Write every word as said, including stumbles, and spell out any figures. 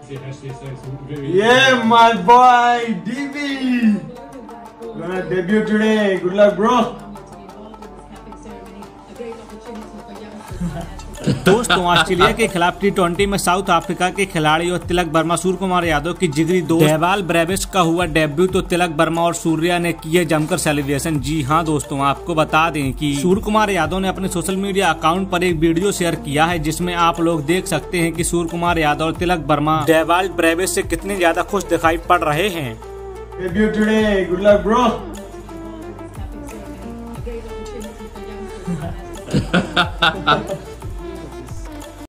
Yeah, my boy D B gonna debut today. Good luck, bro. दोस्तों, Australia के खिलाफ T twenty में South Africa के खिलाड़ी और तिलक वर्मा सूर्य कुमार यादव की जिगरी दोस्त डेवाल ब्रेविस का हुआ डेब्यू। तो तिलक वर्मा और सूर्या ने किए जमकर सेलिब्रेशन। जी हां दोस्तों, आपको बता दें कि सूर्य कुमार यादव ने अपने सोशल मीडिया अकाउंट पर एक वीडियो शेयर किया है, जिसमें आप लोग देख सकते हैं कि सूर्य कुमार यादव और तिलक वर्मा डेवाल ब्रेविस से कितने ज्यादा खुश दिखाई पड़ रहे हैं। Debut today. Good luck, bro.